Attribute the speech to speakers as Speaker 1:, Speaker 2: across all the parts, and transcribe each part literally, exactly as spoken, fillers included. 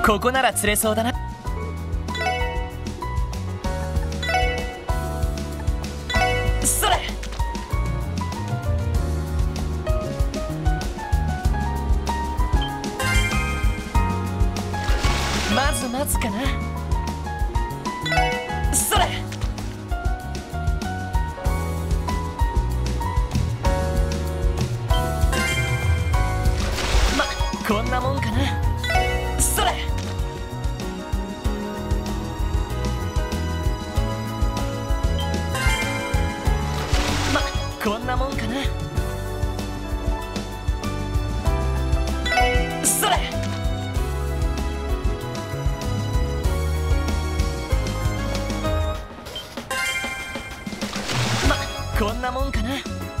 Speaker 1: ここなら釣れそうだな。それ。まず待つかな。それ。ま、こんなもんかな。それ。ま、こんなもんかな。それ。こんなもんかな。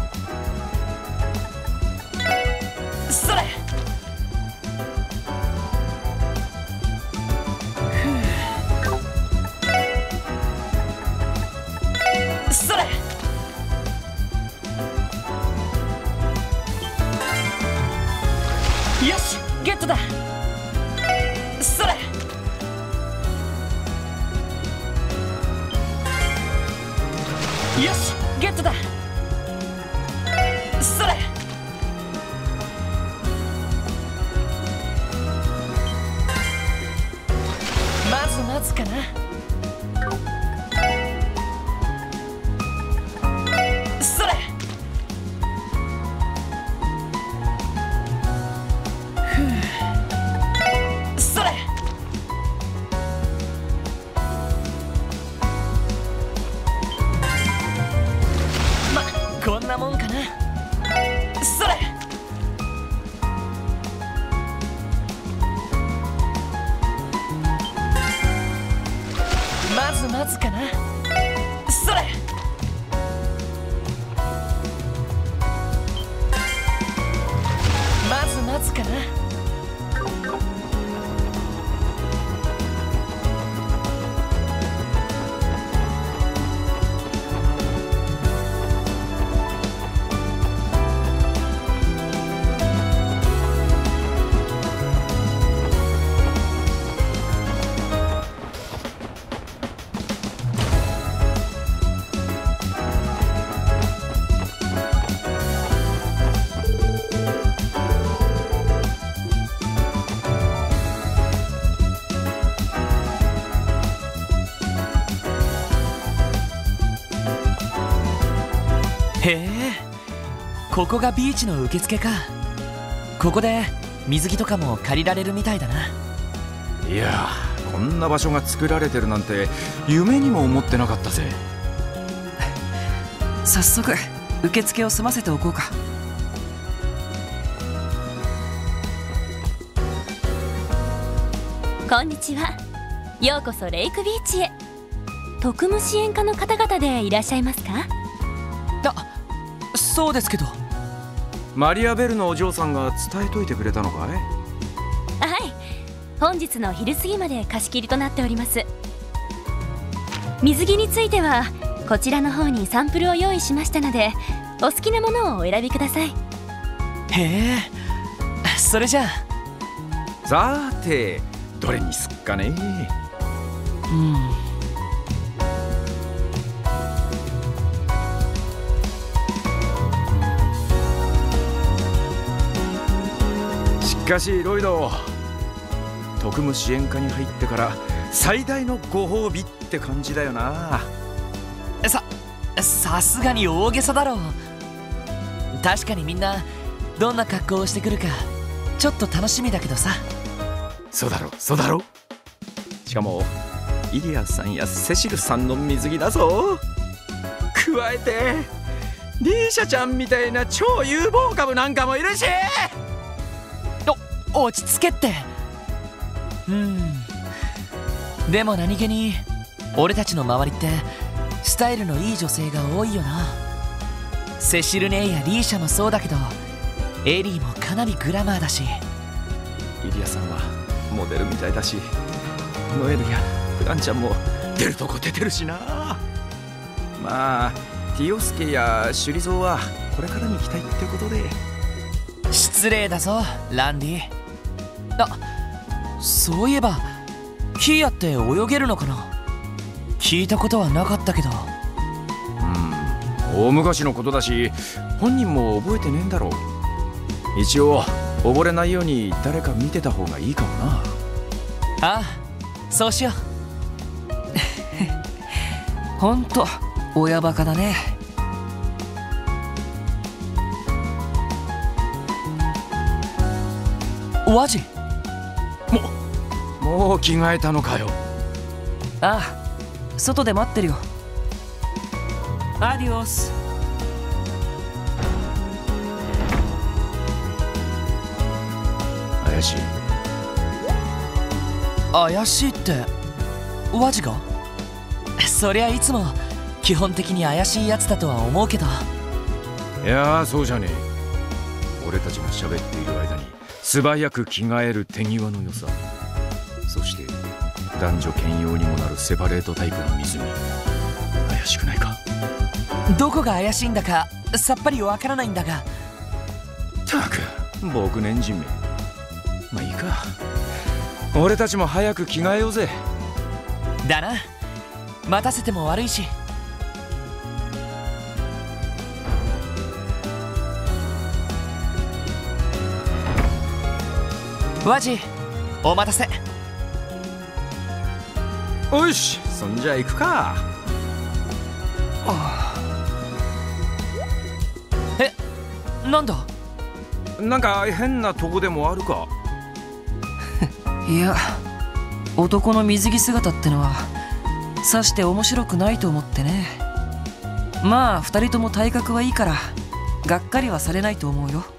Speaker 1: それ。それ。よし、ゲットだ。それ。よし、ゲットだ。それ。まず待つかな。それ。ふう。それ。ま、こんなもんかな。それ。まず待つかな。それ。まず待つかな。へえ、ここがビーチの受付か。ここで水着とかも借りられるみたいだな。
Speaker 2: いやー、こんな場所が作られてるなんて夢にも思ってなかったぜ。
Speaker 3: 早速受付を済ませておこうか。
Speaker 4: こんにちは。ようこそレイクビーチへ。特務支援課の方々でいらっしゃいますか？
Speaker 1: あ、そうですけど。
Speaker 2: マリアベルのお嬢さんが伝えといてくれたのかい？
Speaker 4: はい、本日の昼過ぎまで貸し切りとなっております。水着についてはこちらの方にサンプルを用意しましたので、お好きなものをお選びください。
Speaker 1: へえ、それじゃあ。
Speaker 2: さーて、どれにすっかね。
Speaker 1: うん。
Speaker 2: しかしロイド、特務支援課に入ってから最大のご褒美って感じだよな。
Speaker 1: さ、さすがに大げさだろう。確かにみんなどんな格好をしてくるかちょっと楽しみだけどさ。
Speaker 2: そうだろそうだろ。しかもイリアさんやセシルさんの水着だぞ。加えてリーシャちゃんみたいな超有望株なんかもいるし。
Speaker 1: お、落ち着けって。うん。でも何気に俺たちの周りってスタイルのいい女性が多いよな。セシル姉やリーシャもそうだけど、エリーもかなりグラマーだし。
Speaker 2: イリアさんはモデルみたいだし、ノエルやフランちゃんも出るとこ出てるしな。まあティオスケやシュリゾーはこれからに期待ってことで。
Speaker 1: 失礼だぞランディ。あ、 そういえばキーヤって泳げるのかな。聞いたことはなかったけど。
Speaker 2: うん、大昔のことだし本人も覚えてねえんだろう。一応溺れないように誰か見てた方がいいかもな。
Speaker 1: ああ、そうしよ
Speaker 3: う。ほんと親バカだね。
Speaker 1: ワジ、
Speaker 2: ももう着替えたのかよ。
Speaker 3: ああ、外で待ってるよ。アディオス。
Speaker 2: 怪しい。
Speaker 1: 怪しいってワジが？そりゃいつも基本的に怪しいやつだとは思うけど。
Speaker 2: いやー、そうじゃねえ。俺たちが喋っている間に素早く着替える手際の良さ、そして男女兼用にもなるセパレートタイプの湖、怪しくないか？
Speaker 1: どこが怪しいんだかさっぱりわからないんだが。
Speaker 2: たく僕年人め。まあいいか、俺たちも早く着替えようぜ。
Speaker 1: だな、待たせても悪いし。ワジ、お待たせ。
Speaker 2: おし、そんじゃ行くか。
Speaker 1: え、なんだ？
Speaker 2: なんか変なとこでもあるか？
Speaker 3: いや、男の水着姿ってのはさして面白くないと思ってね。まあ二人とも体格はいいからがっかりはされないと思うよ。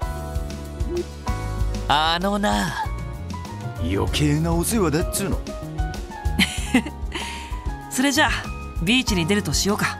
Speaker 1: あのな、
Speaker 2: 余計なお世話だっつうの。
Speaker 3: それじゃあビーチに出るとしようか。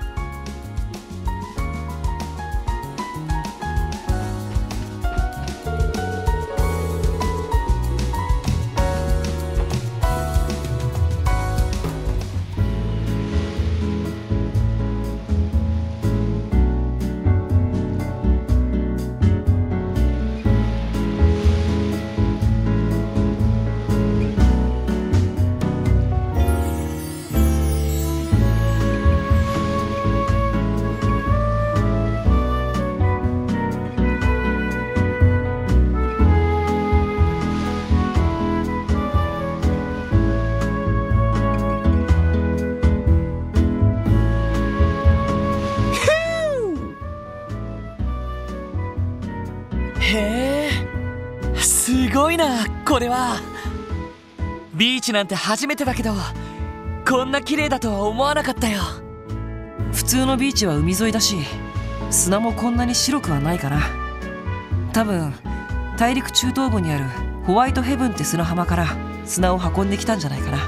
Speaker 1: へえ、すごいなこれは。ビーチなんて初めてだけどこんな綺麗だとは思わなかったよ。
Speaker 3: 普通のビーチは海沿いだし砂もこんなに白くはないかな。多分大陸中東部にあるホワイトヘブンって砂浜から砂を運んできたんじゃないかな。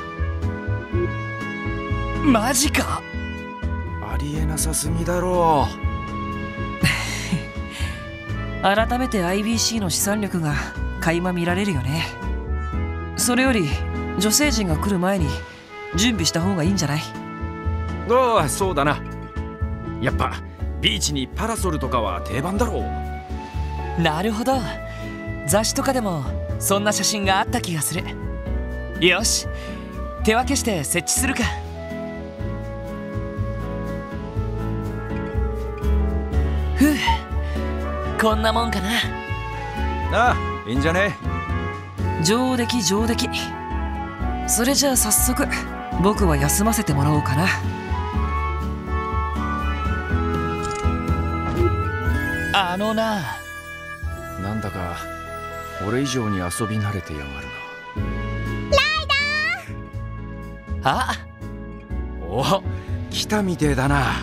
Speaker 1: マジか？
Speaker 2: ありえなさすぎだろう。
Speaker 3: 改めて アイビーシー の資産力が垣間見られるよね。それより女性陣が来る前に準備した方がいいんじゃない？
Speaker 2: ああ、そうだな。やっぱビーチにパラソルとかは定番だろう。
Speaker 1: なるほど、雑誌とかでもそんな写真があった気がする。よし、手分けして設置するか。ふう、こんなもんかな。
Speaker 2: ああ、いいんじゃね？
Speaker 3: 上出来上出来。それじゃあ早速僕は休ませてもらおうかな。
Speaker 1: あのな、
Speaker 2: なんだか俺以上に遊び慣れてやがるな。
Speaker 1: あ、
Speaker 2: お、来たみてえだな。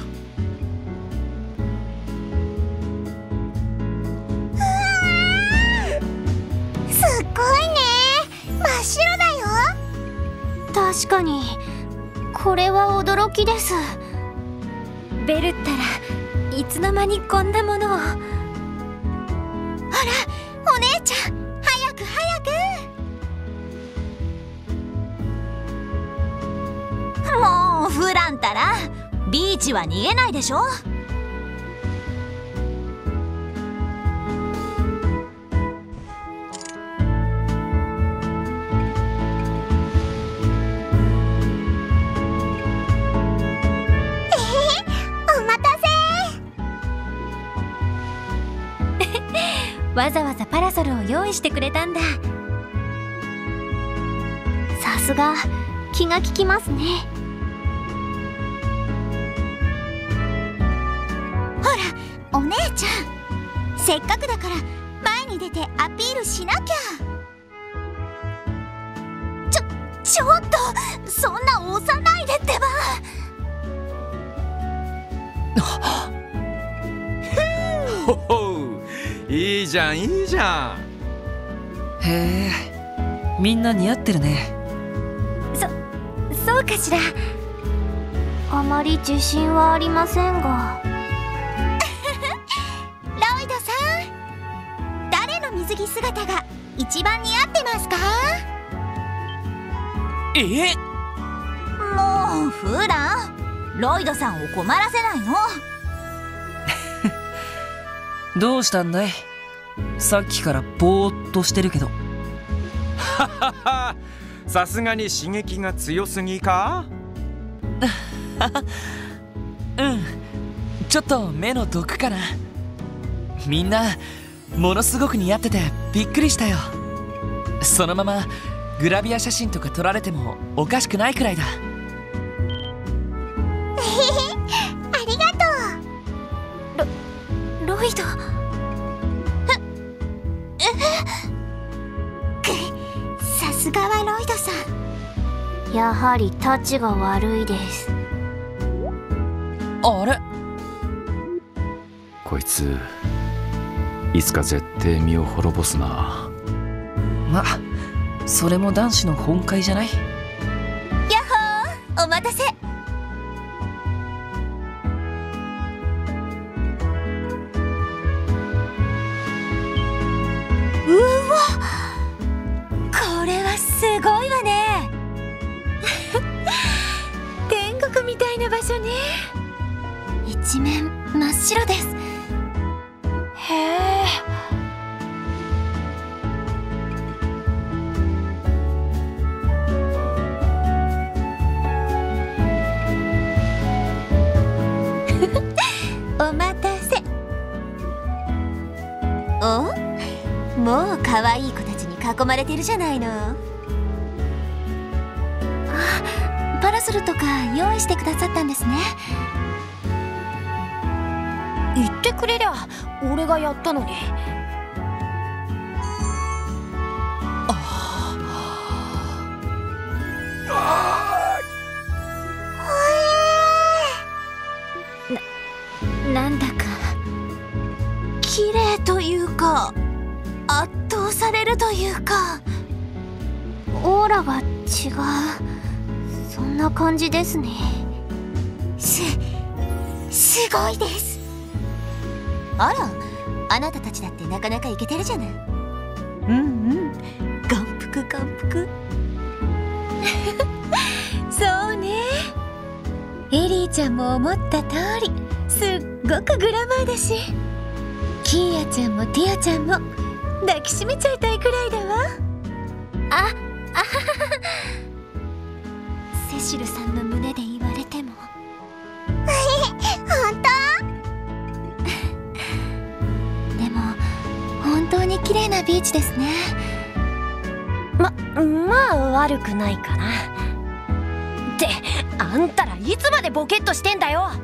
Speaker 5: すっごいね、真っ白だよ。確かにこれは驚きです。ベルったらいつの間にこんなものを。あら、お姉ちゃん、早く早く。もうフランたらビーチは逃げないでしょ。 わざわざパラソルを用意してくれたんだ。さすが気が利きますね。ほらお姉ちゃん、せっかくだから前に出てアピールしなきゃ。ちょちょっとそんな押さないでってば。
Speaker 2: ほほう、いいじゃんいいじゃん。
Speaker 3: へえ、みんな似合ってるね。
Speaker 5: そそうかしら。あまり自信はありませんが。ロイドさん、誰の水着姿が一番似合ってますか？
Speaker 1: え？
Speaker 5: もうフーラン、ロイドさんを困らせないの。
Speaker 3: どうしたんだい？さっきからぼーっとしてるけど。
Speaker 2: ははは、さすがに刺激が強すぎか？
Speaker 1: うん、ちょっと目の毒かな。みんなものすごく似合っててびっくりしたよ。そのままグラビア写真とか撮られてもおかしくないくらいだ。
Speaker 5: ありがとう。ロロイド。さすがはロイドさん。やはりタチが悪いです。
Speaker 1: あれ？
Speaker 2: こいついつか絶対身を滅ぼすな。
Speaker 3: ま、それも男子の本懐じゃない？
Speaker 5: やっほー、お待たせ。うわ、これはすごいわね。天国みたいな場所ね。一面真っ白です。へえ。お待たせ。お？もう可愛い子たちに囲まれてるじゃないの。あ、パラソルとか用意してくださったんですね。言ってくれりゃ俺がやったのに。な、なんだか綺麗というか圧倒されるというか、オーラが違う、そんな感じですね。すすごいです。あら、あなたたちだってなかなかイケてるじゃない。うんうん、眼福眼福。そうね、エリーちゃんも思った通りすっごくグラマーだし、キーヤちゃんもティアちゃんも抱きしめちゃいたいくらいだわ。あ、あはは。セシルさんの胸で言われても。本当？でも本当に綺麗なビーチですね。ま、まあ悪くないかな。ってあんたらいつまでボケっとしてんだよ。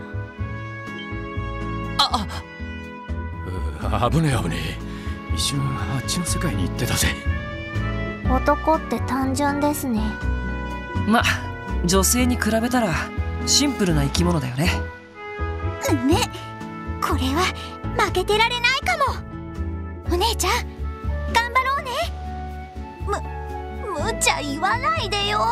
Speaker 1: あ
Speaker 2: あ、危ねえ危ねえ、一瞬あっちの世界に行ってたぜ。
Speaker 5: 男って単純ですね。
Speaker 3: ま、女性に比べたらシンプルな生き物だよね。
Speaker 5: ね、これは負けてられないかも。お姉ちゃん頑張ろうね。む、無茶言わないでよ。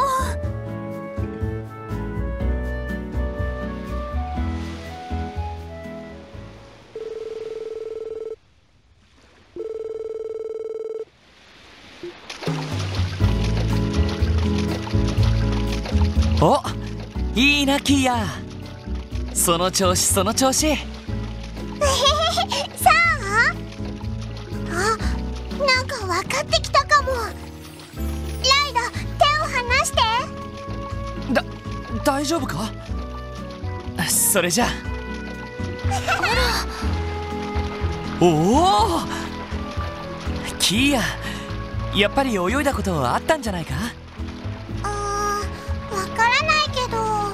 Speaker 1: お、いいなキーヤ。その調子その調子。
Speaker 5: さあ、あ、なんか分かってきたかも。ライド、手を離して。
Speaker 1: だ、大丈夫か？それじゃあ。おお、 キーヤ、やっぱり泳いだことはあったんじゃないか？
Speaker 5: あー、わからないけ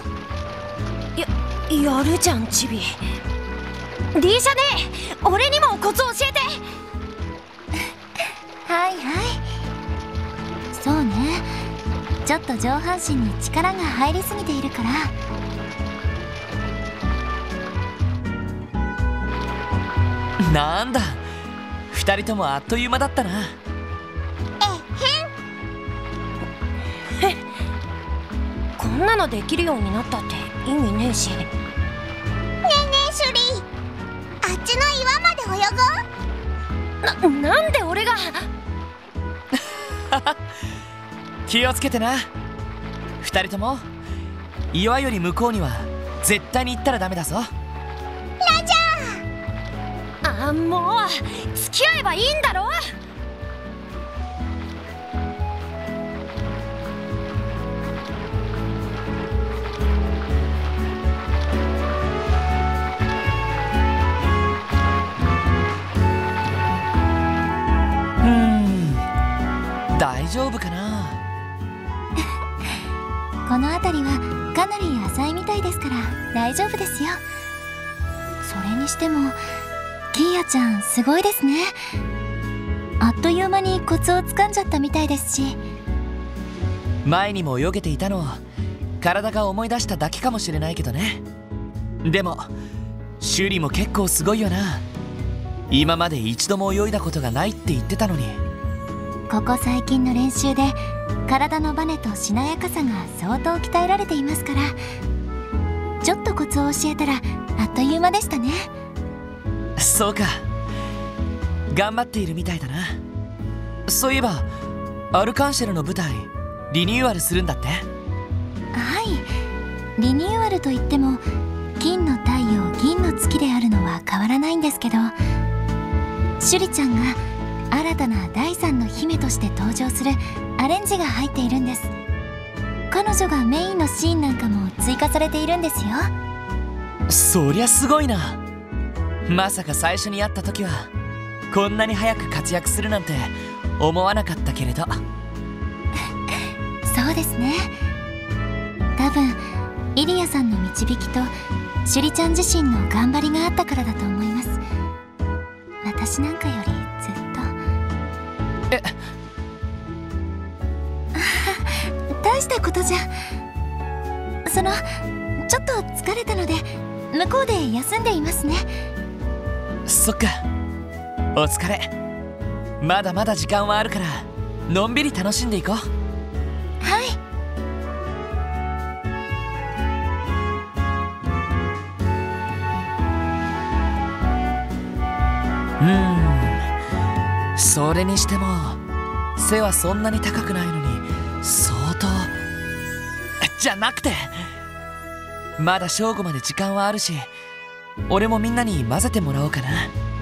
Speaker 5: ど。
Speaker 6: や、やるじゃんチビ。リーシャね、俺にもコツ教えて。
Speaker 5: はいはい、そうね、ちょっと上半身に力が入りすぎているから。
Speaker 1: なんだ、二人ともあっという間だったな。
Speaker 5: えへん。
Speaker 6: こんなのできるようになったって意味ねえし。
Speaker 5: ねえねえシュリー、あっちの岩まで泳ごう。
Speaker 6: な、なんで俺が。
Speaker 1: 気をつけてな。二人とも岩より向こうには絶対に行ったらダメだぞ。
Speaker 5: ラジャー。
Speaker 6: あ、もう付き合えばいいんだろ。
Speaker 1: うーん、大丈夫かな。
Speaker 5: この辺りはかなり浅いみたいですから大丈夫ですよ。それにしてもキーヤちゃんすごいですね。あっという間にコツをつかんじゃったみたいですし。
Speaker 1: 前にも泳げていたのを体が思い出しただけかもしれないけどね。でもシュリも結構すごいよな。今まで一度も泳いだことがないって言ってたのに。
Speaker 5: ここ最近の練習で体のバネとしなやかさが相当鍛えられていますから、ちょっとコツを教えたらあっという間でしたね。
Speaker 1: そうか、頑張っているみたいだな。そういえばアルカンシェルの舞台リニューアルするんだって。
Speaker 5: はい、リニューアルといっても金の太陽銀の月であるのは変わらないんですけど、シュリちゃんが新たな第三の姫として登場するアレンジが入っているんです。彼女がメインのシーンなんかも追加されているんですよ。
Speaker 1: そりゃすごいな。まさか最初に会った時はこんなに早く活躍するなんて思わなかったけれど。
Speaker 5: そうですね、多分イリアさんの導きとシュリちゃん自身の頑張りがあったからだと思います。私なんかよりずっと。
Speaker 1: え
Speaker 5: 大したことじゃ。そのちょっと疲れたので向こうで休んでいますね。
Speaker 1: そっか、お疲れ。まだまだ時間はあるからのんびり楽しんでいこう。
Speaker 5: はい。
Speaker 1: うーん、それにしても背はそんなに高くないのに相当。じゃなくて、まだ正午まで時間はあるし、俺もみんなに混ぜてもらおうかな。